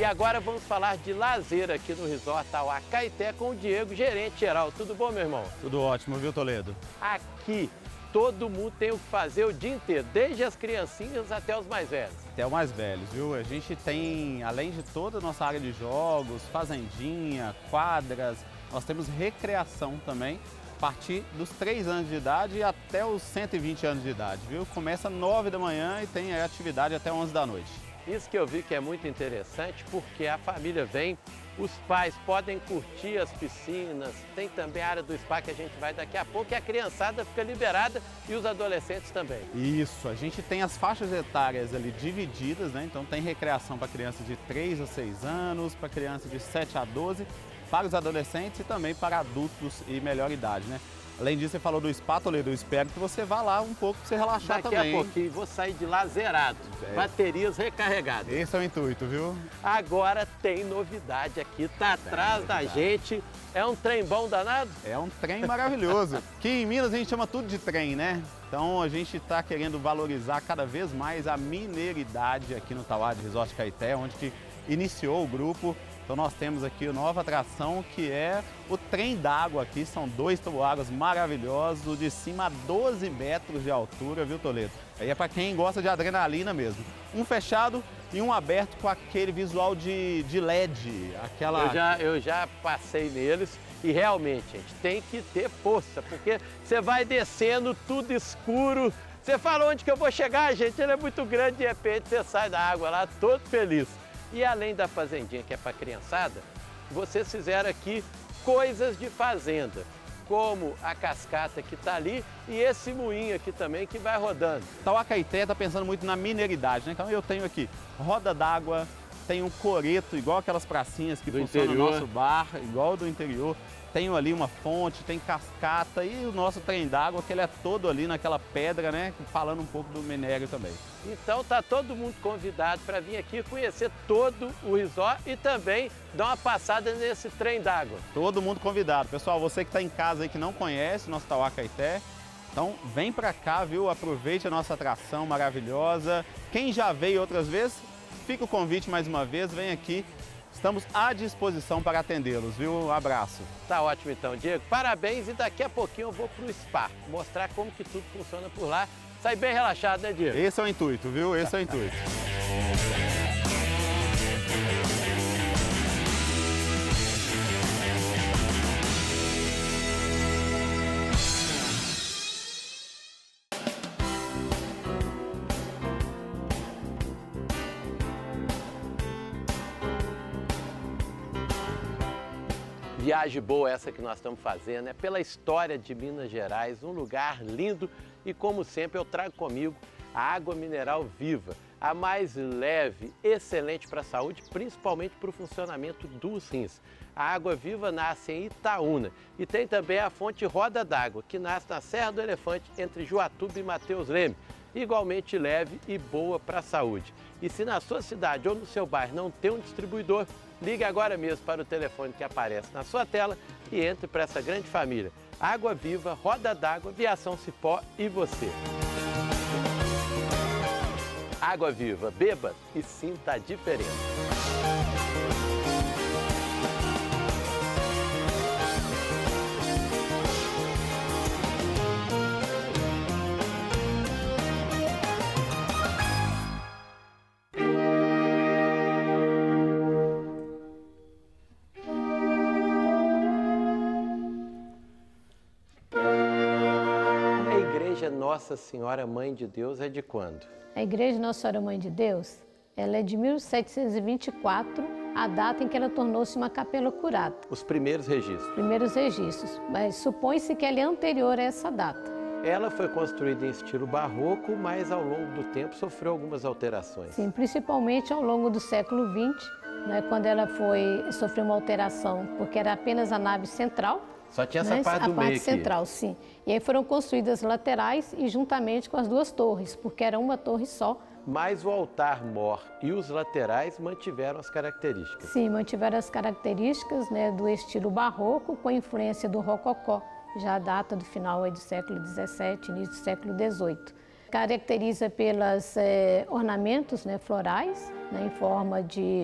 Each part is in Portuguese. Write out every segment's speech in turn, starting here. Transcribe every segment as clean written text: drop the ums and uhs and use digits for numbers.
E agora vamos falar de lazer aqui no Resort Tauá Caeté com o Diego, gerente geral. Tudo bom, meu irmão? Tudo ótimo, viu, Toledo? Aqui, todo mundo tem o que fazer o dia inteiro, desde as criancinhas até os mais velhos. Até os mais velhos, viu? A gente tem, além de toda a nossa área de jogos, fazendinha, quadras, nós temos recreação também, a partir dos 3 anos de idade e até os 120 anos de idade, viu? Começa às 9 da manhã e tem atividade até 11 da noite. Isso que eu vi que é muito interessante, porque a família vem, os pais podem curtir as piscinas, tem também a área do spa que a gente vai daqui a pouco e a criançada fica liberada e os adolescentes também. Isso, a gente tem as faixas etárias ali divididas, né? Então tem recreação para crianças de 3 a 6 anos, para crianças de 7 a 12, para os adolescentes e também para adultos e melhor idade, né? Além disso, você falou do spa, Toledo, eu espero que você vá lá um pouco para você relaxar também. Daqui a pouquinho vou sair de lá zerado, baterias recarregadas. Esse é o intuito, viu? Agora tem novidade aqui, tá atrás da gente. É um trem bom danado? É um trem maravilhoso. Que em Minas a gente chama tudo de trem, né? Então a gente está querendo valorizar cada vez mais a mineiridade aqui no Tauá de Resort Caeté, onde que iniciou o grupo. Então nós temos aqui a nova atração que é o trem d'água aqui, são 2 toboáguas maravilhosos, de cima a 12 metros de altura, viu, Toledo? Aí é para quem gosta de adrenalina mesmo. Um fechado e um aberto com aquele visual de LED, aquela... Eu já passei neles e realmente, gente, tem que ter força, porque você vai descendo tudo escuro, você fala onde que eu vou chegar, gente, ele é muito grande, de repente você sai da água lá todo feliz. E além da fazendinha, que é para criançada, vocês fizeram aqui coisas de fazenda, como a cascata que está ali e esse moinho aqui também que vai rodando. Tauá Caeté está pensando muito na mineiridade, né? Então eu tenho aqui roda d'água, tem um coreto, igual aquelas pracinhas que funcionam no nosso bar, igual do interior. Tenho ali uma fonte, tem cascata e o nosso trem d'água, que ele é todo ali naquela pedra, né? Falando um pouco do minério também. Então tá todo mundo convidado para vir aqui conhecer todo o resort e também dar uma passada nesse trem d'água. Todo mundo convidado. Pessoal, você que está em casa aí que não conhece o nosso Tauá Caeté, então vem para cá, viu? Aproveite a nossa atração maravilhosa. Quem já veio outras vezes, fica o convite mais uma vez, vem aqui. Estamos à disposição para atendê-los, viu? Um abraço. Tá ótimo então, Diego. Parabéns e daqui a pouquinho eu vou pro spa, mostrar como que tudo funciona por lá. Sai bem relaxado, né, Diego? Esse é o intuito, viu? Esse é o intuito. Viagem boa essa que nós estamos fazendo, é pela história de Minas Gerais, um lugar lindo e como sempre eu trago comigo a água mineral viva, a mais leve, excelente para a saúde, principalmente para o funcionamento dos rins. A água viva nasce em Itaúna e tem também a fonte Roda d'Água, que nasce na Serra do Elefante entre Juatuba e Mateus Leme, igualmente leve e boa para a saúde. E se na sua cidade ou no seu bairro não tem um distribuidor, ligue agora mesmo para o telefone que aparece na sua tela e entre para essa grande família. Água Viva, Roda d'Água, Viação Cipó e você. Água Viva, beba e sinta a diferença. Nossa Senhora Mãe de Deus é de quando? A Igreja Nossa Senhora Mãe de Deus, ela é de 1724, a data em que ela tornou-se uma capela curada. Os primeiros registros? Primeiros registros, mas supõe-se que ela é anterior a essa data. Ela foi construída em estilo barroco, mas ao longo do tempo sofreu algumas alterações. Sim, principalmente ao longo do século XX, né, quando ela sofreu uma alteração, porque era apenas a nave central. Só tinha essa parte do meio aqui. A parte central, sim. E aí foram construídas laterais e juntamente com as 2 torres, porque era uma torre só. Mas o altar-mor e os laterais mantiveram as características. Sim, mantiveram as características, né, do estilo barroco com a influência do rococó, já data do final do século XVII, início do século XVIII. Caracteriza pelos ornamentos, né, florais, né, em forma de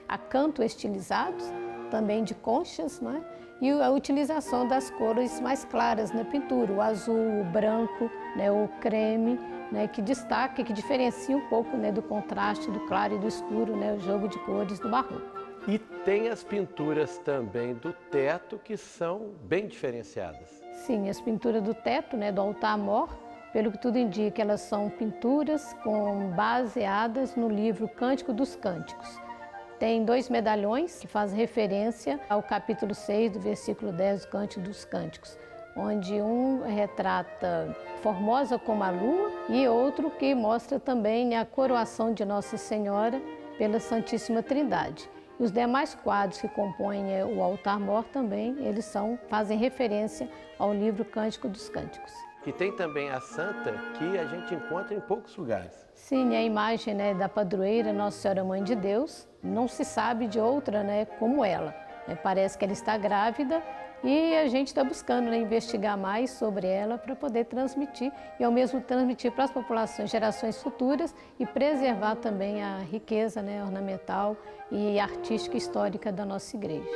a canto estilizados, também de conchas, né? E a utilização das cores mais claras na pintura, o azul, o branco, né? O creme, né? Que destaca, que diferencia um pouco, né? Do contraste do claro e do escuro, né? O jogo de cores do barroco. E tem as pinturas também do teto que são bem diferenciadas. Sim, as pinturas do teto, né? Do altar-mor, pelo que tudo indica, elas são pinturas baseadas no livro Cântico dos Cânticos. Tem 2 medalhões que fazem referência ao capítulo 6 do versículo 10 do Cântico dos Cânticos, onde um retrata Formosa como a lua e outro que mostra também a coroação de Nossa Senhora pela Santíssima Trindade. E os demais quadros que compõem o altar-mor também, eles fazem referência ao livro Cântico dos Cânticos. E tem também a santa que a gente encontra em poucos lugares. Sim, a imagem, né, da padroeira Nossa Senhora Mãe de Deus, não se sabe de outra, né, como ela. Parece que ela está grávida e a gente está buscando, né, investigar mais sobre ela para poder transmitir e ao mesmo transmitir para as populações, gerações futuras e preservar também a riqueza, né, ornamental e artística e histórica da nossa igreja.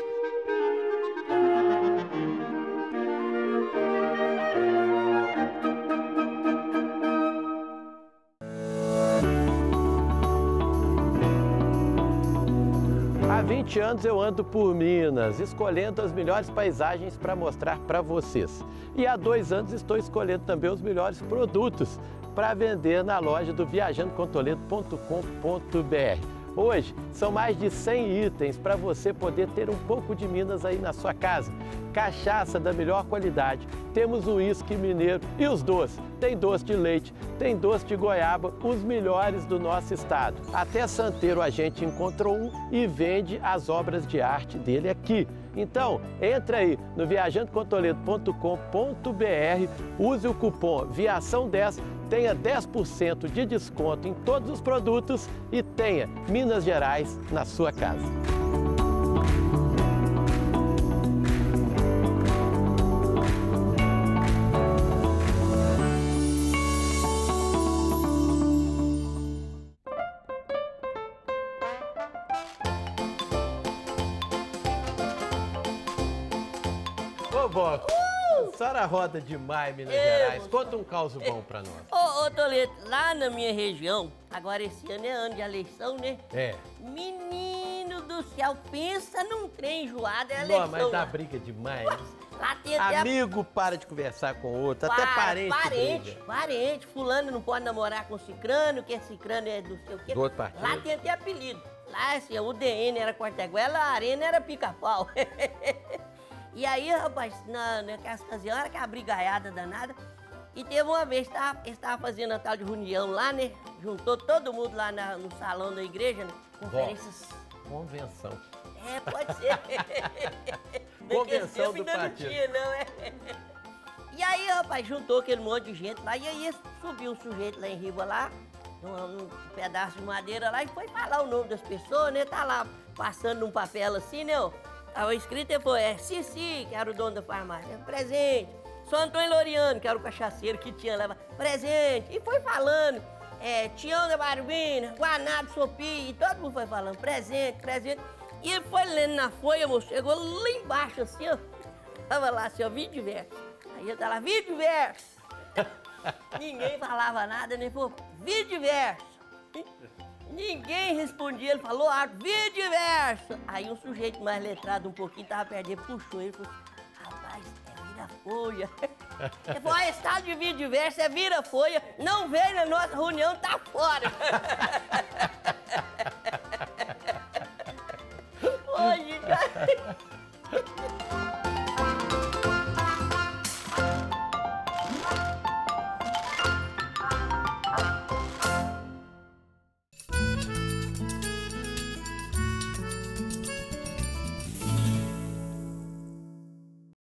Há 20 anos eu ando por Minas, escolhendo as melhores paisagens para mostrar para vocês. E há 2 anos estou escolhendo também os melhores produtos para vender na loja do viajandocontoledo.com.br. Hoje são mais de 100 itens para você poder ter um pouco de Minas aí na sua casa. Cachaça da melhor qualidade, temos o uísque mineiro e os doces. Tem doce de leite, tem doce de goiaba, os melhores do nosso estado. Até santeiro a gente encontrou um e vende as obras de arte dele aqui. Então, entra aí no viajandocontoledo.com.br, use o cupom VIAÇãO10, tenha 10% de desconto em todos os produtos e tenha Minas Gerais na sua casa. Ô, Boco, a senhora roda demais, Minas Gerais. Conta um caos bom pra nós. Ô, Toledo, lá na minha região, agora esse ano é ano de eleição, né? É. Menino do céu, pensa num trem enjoado, é eleição. Não, mas dá briga demais. Lá tem até Amigo para de conversar com o outro, até parente briga. Parente, fulano não pode namorar com cicrano, que cicrano é do sei o quê. Do outro partido. Lá tem até apelido. Lá, assim, o DN era Quarteguela, a Arena era Pica-Pau. E aí, rapaz, naquelas ocasiões, era aquela brigaiada danada. E teve uma vez, eles estavam fazendo a tal de reunião lá, né? Juntou todo mundo lá no salão da igreja, né? Conferências. Convenção. É, pode ser. Convenção do ainda partido. Não tinha, não, é. E aí, rapaz, juntou aquele monte de gente lá. E aí subiu um sujeito lá em Riba, lá, num pedaço de madeira lá, e foi falar o nome das pessoas, né? Tá lá passando num papel assim, né? Tava escrito e foi, Cici, que era o dono da farmácia, presente. Sou Antônio Loriano, que era o cachaceiro que tinha lá, presente. E foi falando, Tião da Barbina, Guanado, Sopi, e todo mundo foi falando, presente, presente. E ele foi lendo na folha, moço, chegou lá embaixo assim, ó. Tava lá assim, ó, vídeo diverso. Aí ele tá lá, vídeo diverso. Ninguém falava nada, nem falou, vídeo diverso. Ninguém respondia, ele falou vídeo diverso. Aí um sujeito mais letrado um pouquinho, tava perto dele, puxou ele e falou, rapaz, é vira-folha. Ele falou, esse tal de vídeo diverso é vira-folha, não veio na nossa reunião, tá fora.